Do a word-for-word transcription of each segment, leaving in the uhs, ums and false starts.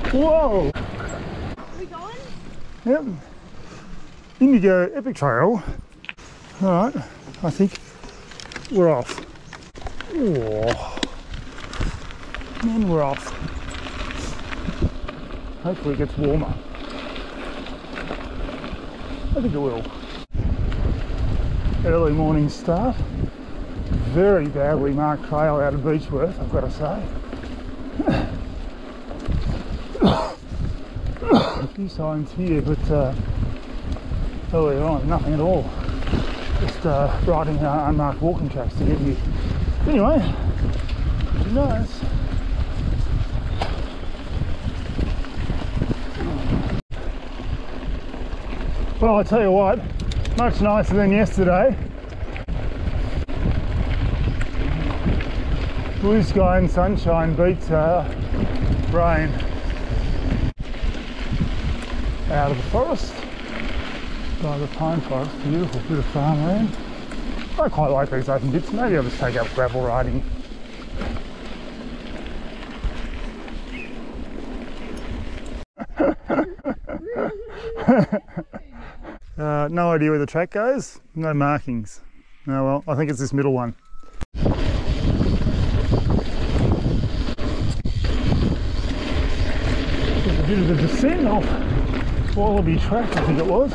Whoa! Are we going? Yep. Indigo Epic Trail. Alright, I think we're off. Oh. And we're off. Hopefully it gets warmer. I think it will. Early morning start. Very badly marked trail out of Beechworth, I've got to say. A few signs here, but uh, earlier on, nothing at all. Just uh, riding uh, unmarked walking tracks to get here. Anyway, who knows? Well, I tell you what, much nicer than yesterday. Blue sky and sunshine beats uh, rain. Out of the forest, by the pine forest, beautiful bit of farmland. I quite like these open bits. Maybe I'll just take up gravel riding. uh, no idea where the track goes, no markings. Oh well, I think it's this middle one. There's a bit of a descent off Wallaby track, I think it was.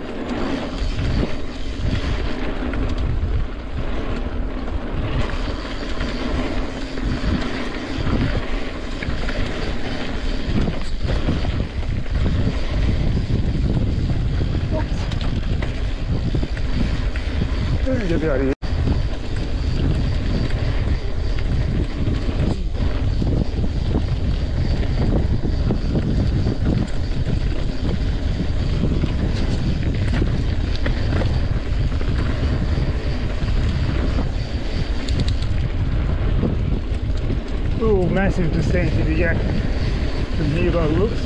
Let me get out of here. Ooh, massive descent into Yak from here by the looks.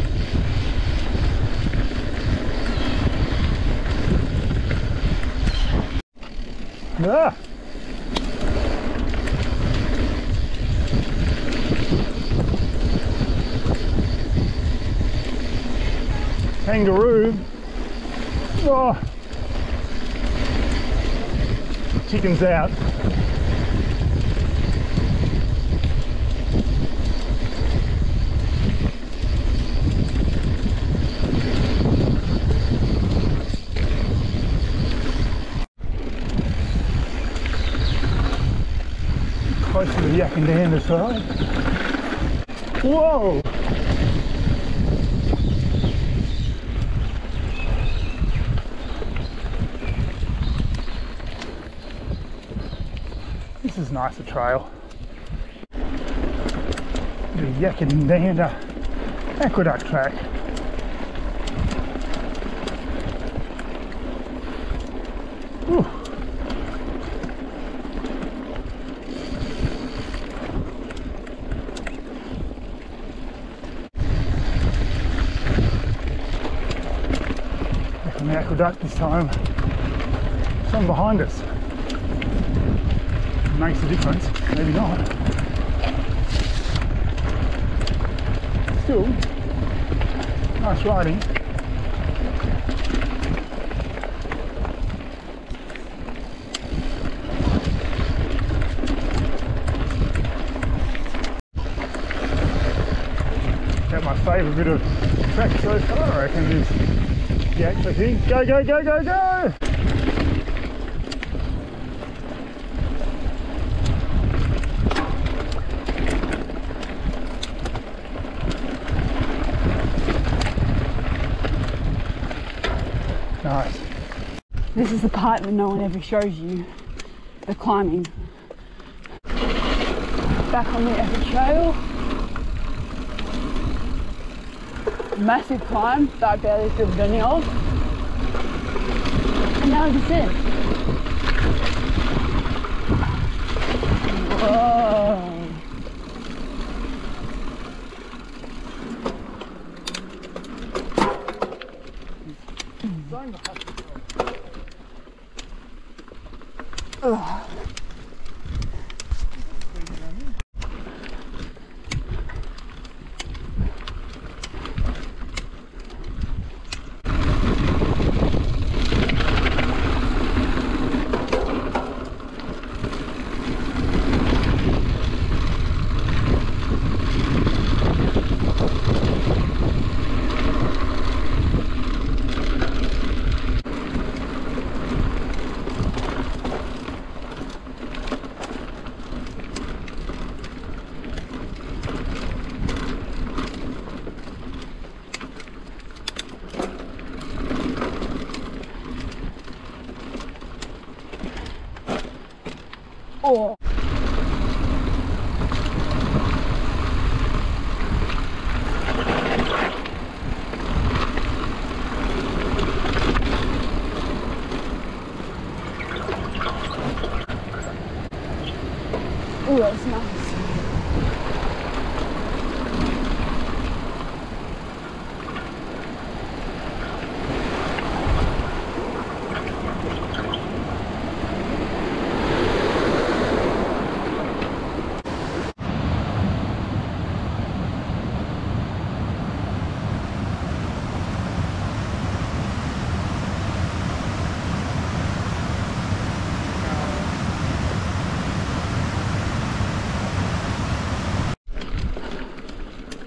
Ah! Kangaroo. Oh. Chicken's out. Close to the Yackandandah side. Whoa! This is nice, a trail. The Yackandandah aqueduct track. Whew. Back on the aqueduct this time. Some behind us. Makes a difference, maybe not. Still, nice riding. Got my favourite bit of track so far, I reckon, is Yaks, I think. Go, go, go, go, go! Nice. This is the part that no one ever shows you, the climbing. Back on the epic trail. Massive climb that I barely filmed any of. And now it's it. Whoa. Ugh.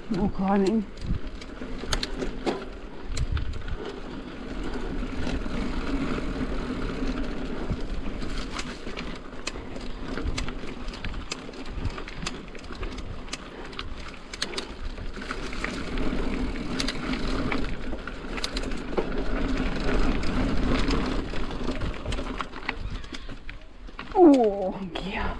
More climbing. Oh, yeah.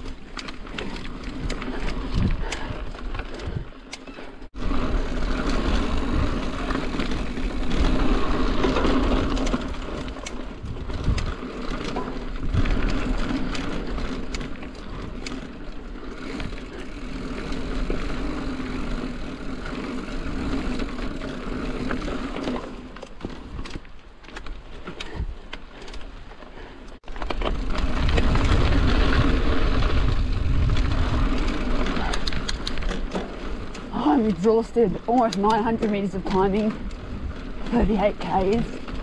I'm exhausted. Almost nine hundred metres of climbing, thirty-eight Ks.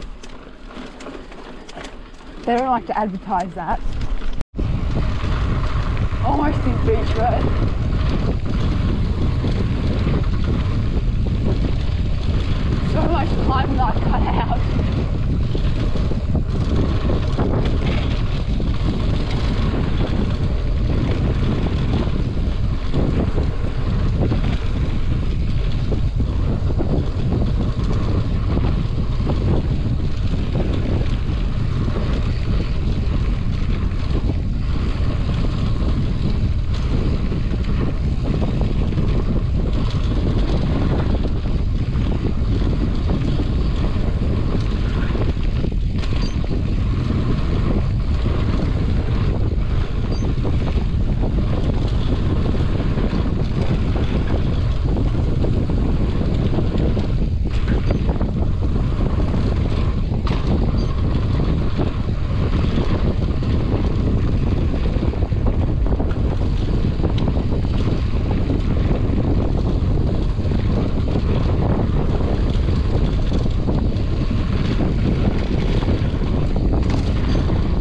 They don't like to advertise that. Almost in Beechworth. So much climbing that I cut out.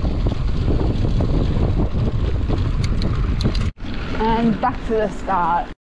And back to the start.